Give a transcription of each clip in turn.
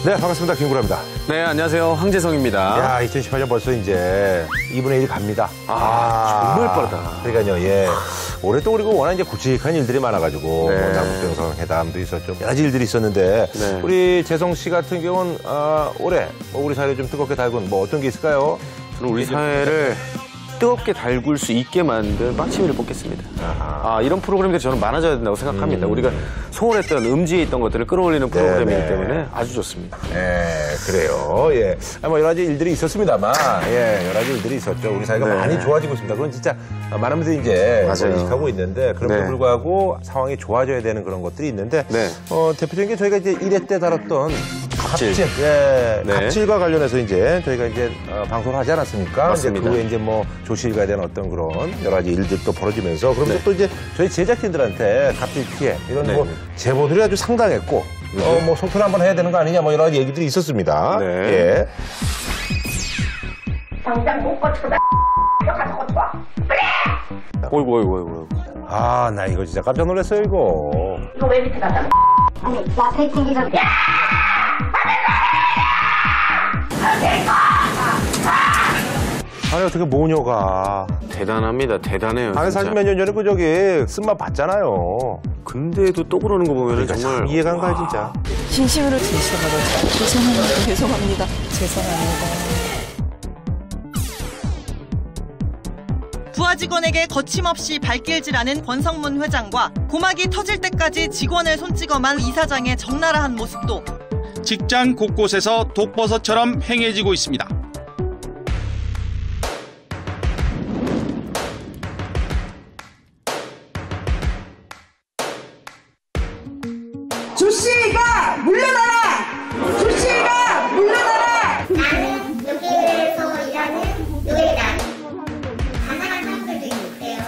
네, 반갑습니다. 김구라입니다. 네, 안녕하세요. 황재성입니다. 야, 2018년 벌써 이제 2분의 1 갑니다. 정말 빠르다. 그러니까요, 예. 올해 또 그리고 워낙 이제 굵직한 일들이 많아가지고, 네. 뭐 남북정상회담도 있었죠. 여러 가지 일들이 있었는데, 네. 우리 재성 씨 같은 경우는, 올해, 뭐 우리 사회를 좀 뜨겁게 달군, 뭐 어떤 게 있을까요? 저는 우리 사회를 뜨겁게 달굴 수 있게 만든 빠치미를 뽑겠습니다. 이런 프로그램들이 저는 많아져야 된다고 생각합니다. 우리가 소홀했던 음지에 있던 것들을 끌어올리는 프로그램이기 때문에 아주 좋습니다. 네, 그래요. 예. 뭐 여러 가지 일들이 있었습니다만, 예, 여러 가지 일들이 있었죠. 우리 사회가 네. 많이 좋아지고 있습니다. 그건 진짜 많은 분들이 이제 맞아요. 인식하고 있는데, 그럼에도 네. 불구하고 상황이 좋아져야 되는 그런 것들이 있는데, 네. 대표적인 게 저희가 이제 1회 때 다뤘던 갑질. 예, 네. 갑질과 관련해서 이제 저희가 이제 방송을 하지 않았습니까? 맞습니다. 이제 그 후에 이제 뭐 조실과에 대한 어떤 그런 여러 가지 일들도 벌어지면서, 그러면서 네. 또 이제 저희 제작진들한테 갑질 피해 이런 네. 뭐 제보들이 아주 상당했고, 뭐 소통 한번 해야 되는 거 아니냐 뭐 여러 가지 얘기들이 있었습니다. 네. 예. 당장 못 고치고 가서 고쳐와. 어이구. 나 이거 진짜 깜짝 놀랐어요, 이거. 이거 왜 밑에 갔다? 아니, 나 페이팅 기자. 아니, 어떻게 모녀가. 대단합니다. 대단해요. 아니, 진짜. 사실 몇 년 전에 그 저기 쓴맛 봤잖아요. 근데도 또 그러는 거 보면 그러니까 정말 참 이해가 안 가요, 진짜. 진심으로 죄송합니다. 죄송합니다. 부하 직원에게 거침없이 발길질하는 권성문 회장과 고막이 터질 때까지 직원을 손찌검한 이사장의 적나라한 모습도 직장 곳곳에서 독버섯처럼 행해지고 있습니다. 조씨가 물러나라! 조씨가 물러나라! 나는 여기에서 일하는 노예다. 가난한 사람들도 있어요.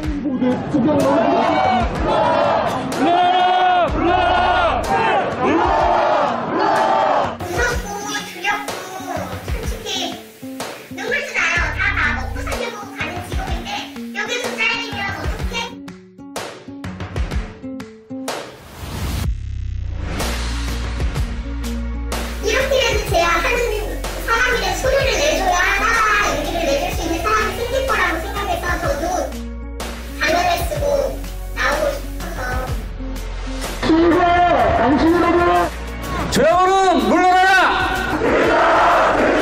무섭고 두렵고 솔직히 눈물도 나요. 다 먹고 살려고 가는 직업인데 여기서 잘리면 어떡해? 이렇게라도 제가 하는 사람이라 소리를 내줘야 하나 용기를 내줄 수 있는 사람이 생길 거라고 생각해서 저도 당연을 쓰고 나오고 싶어서 저야말은 물러나라!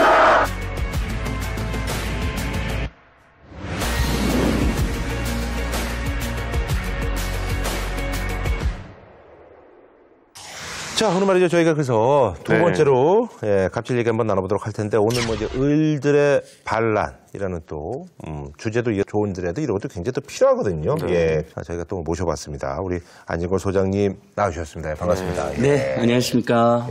자, 오늘 말이죠. 저희가 그래서 두 네. 번째로, 예, 갑질 얘기 한번 나눠보도록 할 텐데, 오늘 뭐 이제 을들의 반란이라는 또, 주제도 좋은데라도 이런 것도 굉장히 또 필요하거든요. 네. 예. 저희가 또 모셔봤습니다. 우리 안진걸 소장님 나오셨습니다. 예, 반갑습니다. 예. 네, 안녕하십니까.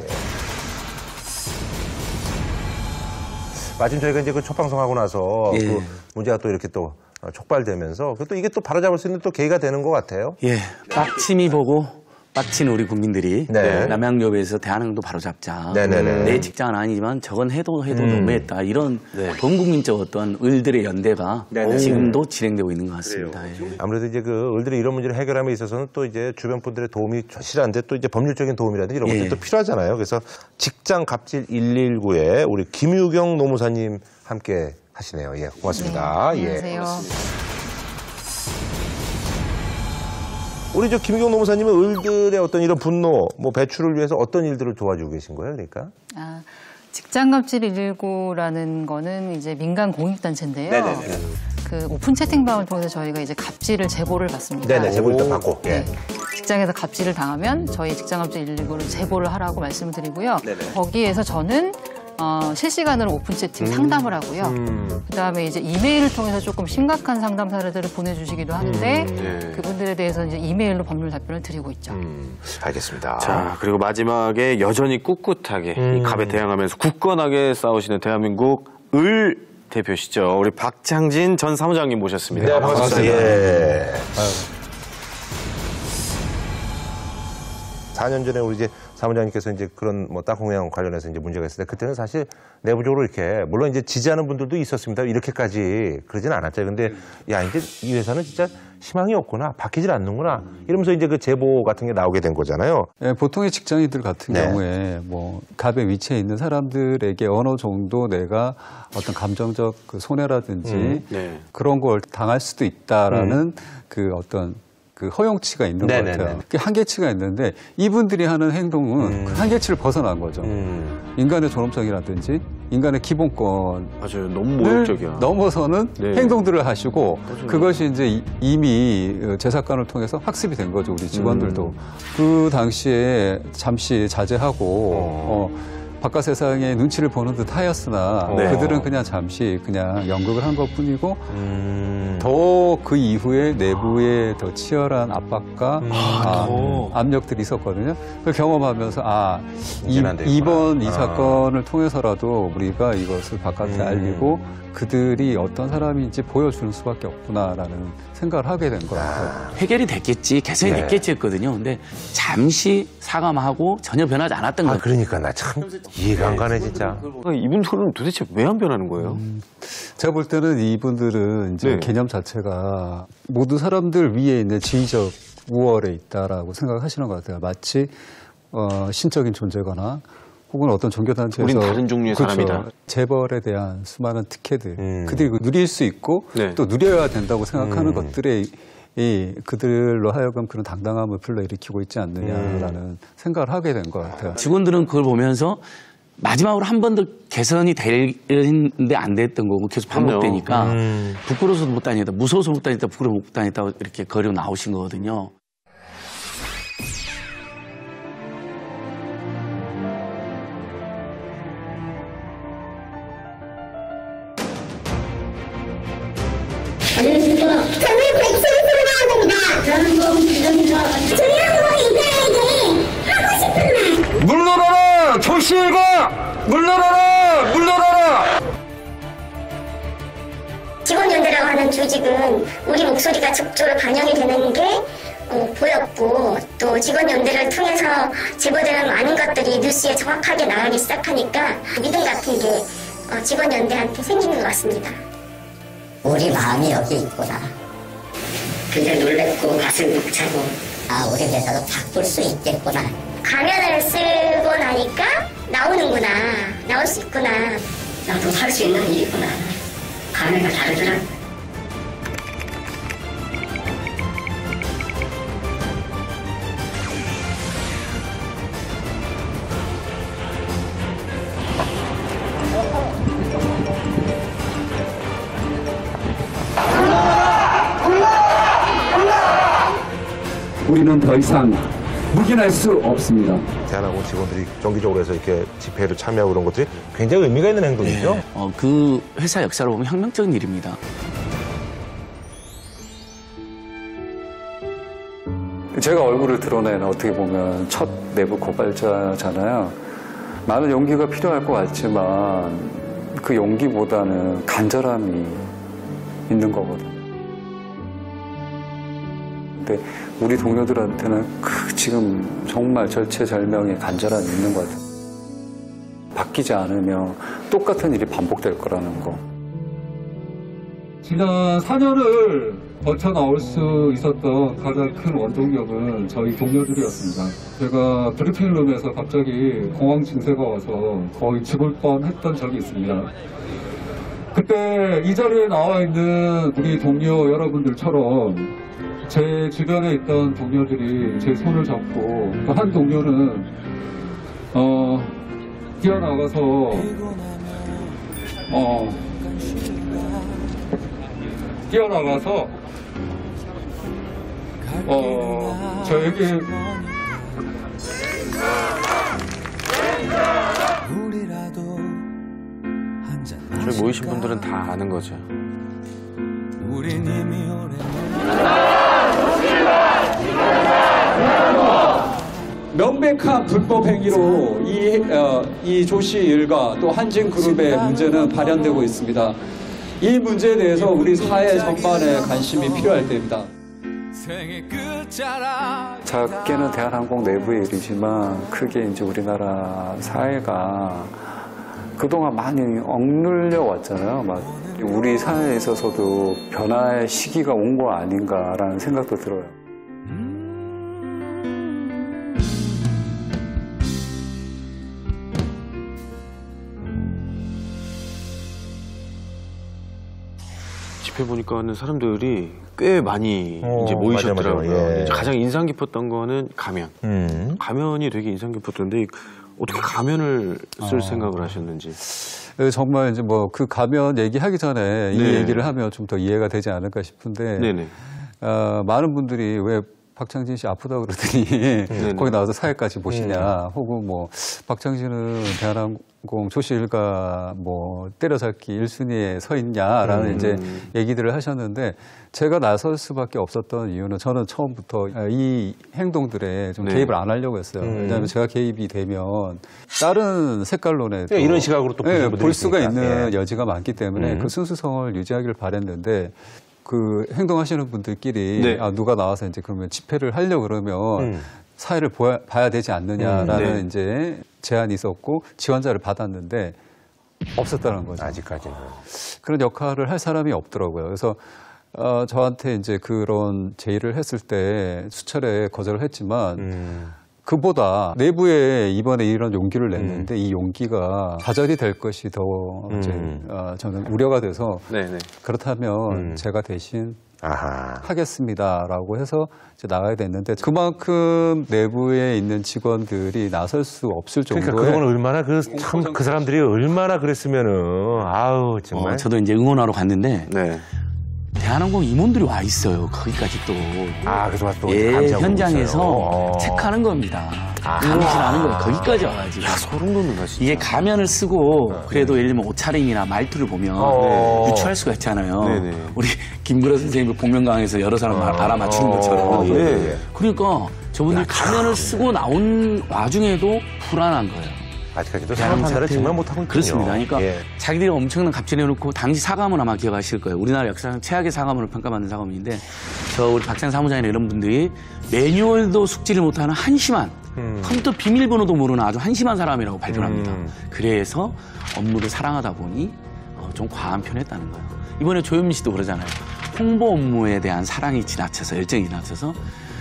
마침 저희가 이제 그 첫 방송하고 나서 예. 그 문제가 또 이렇게 또 촉발되면서 또 이게 또 바로잡을 수 있는 또 계기가 되는 것 같아요. 예, 빡침이 보고 빡치는 우리 국민들이 네. 남양유업에서 대한항도 바로잡자. 네네네. 내 직장은 아니지만 저건 해도 너무했다. 이런 범국민적 어떤 을들의 연대가 지금도 진행되고 있는 것 같습니다. 예. 아무래도 이제 그 을들이 이런 문제를 해결함에 있어서는 또 이제 주변 분들의 도움이 절실한데 또 이제 법률적인 도움이라든지 이런 것들도 필요하잖아요. 그래서 직장 갑질 119에 우리 김유경 노무사님 함께 하시네요. 예, 고맙습니다. 네, 예. 안녕하세요. 우리 저 김유경 노무사님은 을들의 어떤 이런 분노, 뭐 배출을 위해서 어떤 일들을 도와주고 계신 거예요, 그러니까? 직장갑질 119라는 거는 이제 민간 공익단체인데요. 그 오픈 채팅방을 통해서 저희가 이제 갑질을 제보를 받습니다. 네네, 제보를 또 받고. 예. 네. 직장에서 갑질을 당하면 저희 직장갑질 119를 제보를 하라고 말씀을 드리고요. 거기에서 저는 실시간으로 오픈 채팅 상담을 하고요. 그다음에 이제 이메일을 통해서 조금 심각한 상담 사례들을 보내주시기도 하는데 그분들에 대해서 이제 이메일로 법률 답변을 드리고 있죠. 알겠습니다. 자, 그리고 마지막에 여전히 꿋꿋하게 이 갑에 대항하면서 굳건하게 싸우시는 대한민국 을 대표시죠. 우리 박창진 전 사무장님 모셨습니다. 네, 반갑습니다. 예. 4년 전에 우리 이제 사무장님께서 이제 그런 뭐 땅콩회항 관련해서 이제 문제가 있을 때 그때는 사실 내부적으로 이렇게 물론 이제 지지하는 분들도 있었습니다. 이렇게까지 그러진 않았죠. 근데 야 이제 이 회사는 진짜 희망이 없구나, 바뀌질 않는구나 이러면서 이제 그 제보 같은 게 나오게 된 거잖아요. 네, 보통의 직장인들 같은 네. 경우에 뭐 갑의 위치에 있는 사람들에게 어느 정도 내가 어떤 감정적 그 손해라든지 네. 그런 걸 당할 수도 있다라는 그 어떤 그 허용치가 있는 것 네네네. 같아요. 그 한계치가 있는데 이분들이 하는 행동은 그 한계치를 벗어난 거죠. 인간의 존엄성이라든지 인간의 기본권 맞아요. 너무 모욕적이야. 넘어서는 네. 행동들을 하시고 그것이 이제 이미 재사건을 통해서 학습이 된 거죠. 우리 직원들도. 그 당시에 잠시 자제하고 바깥 세상의 눈치를 보는 듯 하였으나 네. 그들은 그냥 잠시 그냥 연극을 한 것뿐이고 더 그 이후에 내부에 더 치열한 압박과 압력들이 있었거든요. 그걸 경험하면서 이제는 안 되겠구나. 이번 이 사건을 통해서라도 우리가 이것을 바깥에 알리고 그들이 어떤 사람인지 보여주는 수밖에 없구나라는 생각을 하게 된 것 같아요. 해결이 됐겠지, 개선이 됐겠지 했거든요. 근데 잠시 사과만 하고 전혀 변하지 않았던 거예요. 그러니까 나 참 이해가 안 가네 진짜. 이분들은 도대체 왜 안 변하는 거예요? 제가 볼 때는 이분들은 이제 네. 개념 자체가 모든 사람들 위에 있는 지위적 우월에 있다라고 생각하시는 것 같아요. 마치 신적인 존재거나 혹은 어떤 종교단체에서 우린 다른 종류의 사람이다. 재벌에 대한 수많은 특혜들 그들이 누릴 수 있고 네. 또 누려야 된다고 생각하는 것들에 그들로 하여금 그런 당당함을 불러일으키고 있지 않느냐라는 생각을 하게 된 것 같아요. 직원들은 그걸 보면서 마지막으로 한 번 더 개선이 되는데 안 됐던 거고 계속 반복되니까 부끄러워서 못 다니다, 무서워서 못 다니다, 부끄러워서 못 다니다 이렇게 거리로 나오신 거거든요. 저는 170으로 나갑니다. 저는 중요한 이사에게 하고 싶은 말. 물러나라! 조씨가! 물러나라! 물러나라! 직원연대라고 하는 조직은 우리 목소리가 적극적으로 반영이 되는 게 보였고 또 직원연대를 통해서 제보되는 많은 것들이 뉴스에 정확하게 나가기 시작하니까 믿음 같은 게 직원연대한테 생기는 것 같습니다. 우리 마음이 여기 있구나. 굉장히 놀랬고 가슴이 벅차고 우리 회사도 바꿀 수 있겠구나. 가면을 쓰고 나니까 나오는구나, 나올 수 있구나, 나도 할 수 있는 일이구나. 가면가 다르더라. 우리는 더 이상 묵인할 수 없습니다. 대한항공 직원들이 정기적으로 해서 이렇게 집회를 참여하고 그런 것들이 굉장히 의미가 있는 행동이죠. 네. 그 회사 역사로 보면 혁명적인 일입니다. 제가 얼굴을 드러낸 어떻게 보면 첫 내부 고발자잖아요. 많은 용기가 필요할 것 같지만 그 용기보다는 간절함이 있는 거거든요. 근데 우리 동료들한테는 지금 정말 절체절명의 간절함이 있는 것 같아요. 바뀌지 않으면 똑같은 일이 반복될 거라는 거. 지난 4년을 거쳐 나올 수 있었던 가장 큰 원동력은 저희 동료들이었습니다. 제가 브리핑룸에서 갑자기 공황 증세가 와서 거의 죽을 뻔했던 적이 있습니다. 그때 이 자리에 나와 있는 우리 동료 여러분들처럼 제 주변에 있던 동료들이 제 손을 잡고 또 한 동료는 뛰어나가서 저에게 저희 모이신 분들은 다 아는 거죠. 명백한 불법 행위로 이 조씨 일가 또 한진그룹의 문제는 발현되고 있습니다. 이 문제에 대해서 우리 사회 전반에 관심이 필요할 때입니다. 작게는 대한항공 내부의 일이지만 크게 이제 우리나라 사회가 그동안 많이 억눌려 왔잖아요. 막 우리 사회에 있어서도 변화의 시기가 온 거 아닌가라는 생각도 들어요. 집회 보니까는 사람들이 꽤 많이 이제 모이셨더라고요. 맞아. 예. 이제 가장 인상 깊었던 거는 가면. 가면이 되게 인상 깊었던데 어떻게 가면을 쓸 생각을 하셨는지. 정말 이제 뭐 그 가면 얘기하기 전에 이 네. 얘기를 하면 좀 더 이해가 되지 않을까 싶은데 네네. 많은 분들이 왜 박창진 씨 아프다 그러더니 거기 나와서 사회까지 보시냐 혹은 뭐 박창진은 대한항공 조실과 뭐 때려잡기 1순위에 서 있냐라는 이제 얘기들을 하셨는데 제가 나설 수밖에 없었던 이유는 저는 처음부터 이 행동들에 좀 개입을 안 하려고 했어요. 왜냐하면 제가 개입이 되면 다른 색깔론에 이런 시각으로 또 볼 수가 있으니까. 있는 여지가 많기 때문에 그 순수성을 유지하기를 바랬는데 그 행동하시는 분들끼리 누가 나와서 이제 그러면 집회를 하려고 그러면 사회를 봐야 되지 않느냐라는 이제 제안이 있었고 지원자를 받았는데 없었다는 거죠. 아직까지는. 그런 역할을 할 사람이 없더라고요. 그래서 저한테 이제 그런 제의를 했을 때 수차례 거절을 했지만 그보다 내부에 이번에 이런 용기를 냈는데 이 용기가 좌절이 될 것이 더 이제 저는 우려가 돼서 그렇다면 제가 대신 하겠습니다라고 해서 이제 나가야 됐는데 그만큼 내부에 있는 직원들이 나설 수 없을 정도의 그러니까 그건 얼마나 참 그 사람들이 얼마나 그랬으면은 아우 정말. 저도 이제 응원하러 갔는데 대한항공 임원들이 와 있어요. 거기까지 또. 그래서 또 현장에서 체크하는 겁니다. 응원실하는 거예요. 거기까지 와가지고. 소름 돋는다, 진짜. 이게 가면을 쓰고 그래도 예를 들면 옷차림이나 말투를 보면 유추할 수가 있잖아요. 우리 김구라 선생님이 복면가왕에서 여러 사람 알아맞히는 것처럼. 그러니까 저분들이 가면을 쓰고 나온 와중에도 불안한 거예요. 아직까지도 상황 판단을 정말 못하고 있군요. 그렇습니다. 그러니까 자기들이 엄청난 갑질을 해놓고 당시 사과문 아마 기억하실 거예요. 우리나라 역사상 최악의 사과문을 평가받는 사과문인데 우리 박찬 사무장이나 이런 분들이 매뉴얼도 숙지를 못하는 한심한 컴퓨터 비밀번호도 모르는 아주 한심한 사람이라고 발표합니다. 그래서 업무를 사랑하다 보니 좀 과한 편했다는 거예요. 이번에 조현민 씨도 그러잖아요. 홍보 업무에 대한 사랑이 지나쳐서 열정이 지나쳐서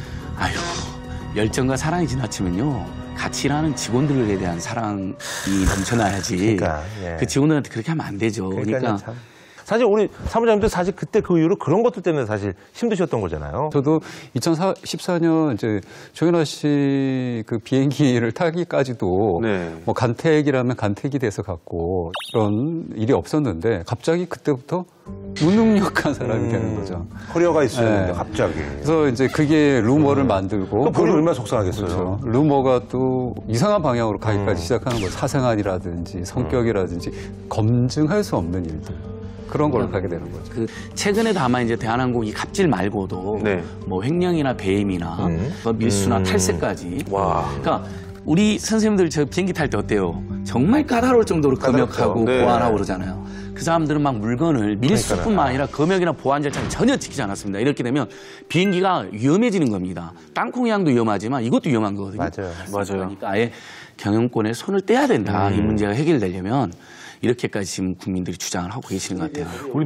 열정과 사랑이 지나치면요. 같이 일하는 직원들에 대한 사랑이 넘쳐나야지. 그 직원들한테 그렇게 하면 안 되죠. 그러니까 사실 우리 사무장님도 사실 그때 그 이후로 그런 것들 때문에 사실 힘드셨던 거잖아요. 저도 2014년 이제 조현아 씨 그 비행기를 타기까지도 뭐 간택이라면 간택이 돼서 갔고 그런 일이 없었는데 갑자기 그때부터 무능력한 사람이 되는 거죠. 커리어가 있었는데 갑자기. 그래서 이제 그게 루머를 만들고 본인 얼마나 속상하겠어요. 그렇죠. 루머가 또 이상한 방향으로 가기까지 시작하는 거예요. 사생활이라든지 성격이라든지 검증할 수 없는 일들. 그런 걸로 가게 되는 거죠. 최근에도 아마 이제 대한항공 이 갑질 말고도 뭐 횡령이나 배임이나 밀수나 탈세까지. 그러니까 우리 선생님들 저 비행기 탈 때 어때요? 정말 까다로울 정도로 금역하고 보안하고 그러잖아요. 그 사람들은 막 물건을 밀수뿐만 아니라 금역이나 보안 절차를 전혀 지키지 않았습니다. 이렇게 되면 비행기가 위험해지는 겁니다. 땅콩 향도 위험하지만 이것도 위험한 거거든요. 맞아요. 그러니까 아예 경영권에 손을 떼야 된다. 이 문제가 해결되려면. 이렇게까지 지금 국민들이 주장을 하고 계시는 것 같아요. 우리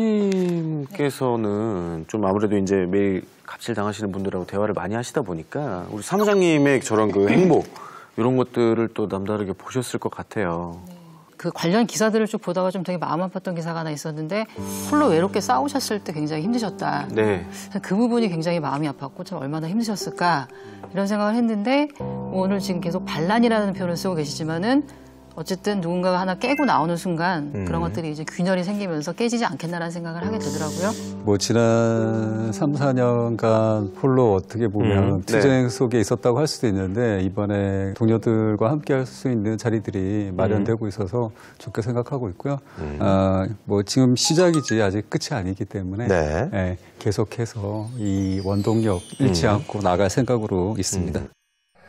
노무사님께서는 좀 아무래도 이제 매일 갑질 당하시는 분들하고 대화를 많이 하시다 보니까 우리 사무장님의 저런 그 행보 이런 것들을 또 남다르게 보셨을 것 같아요. 그 관련 기사들을 쭉 보다가 좀 되게 마음 아팠던 기사가 하나 있었는데 홀로 외롭게 싸우셨을 때 굉장히 힘드셨다. 그 부분이 굉장히 마음이 아팠고 참 얼마나 힘드셨을까 이런 생각을 했는데 오늘 지금 계속 반란이라는 표현을 쓰고 계시지만은 어쨌든 누군가가 하나 깨고 나오는 순간 그런 것들이 이제 균열이 생기면서 깨지지 않겠나라는 생각을 하게 되더라고요. 뭐 지난 3, 4년간 홀로 어떻게 보면 투쟁 속에 있었다고 할 수도 있는데 이번에 동료들과 함께 할 수 있는 자리들이 마련되고 있어서 좋게 생각하고 있고요. 뭐 지금 시작이지 아직 끝이 아니기 때문에 계속해서 이 원동력 잃지 않고 나갈 생각으로 있습니다.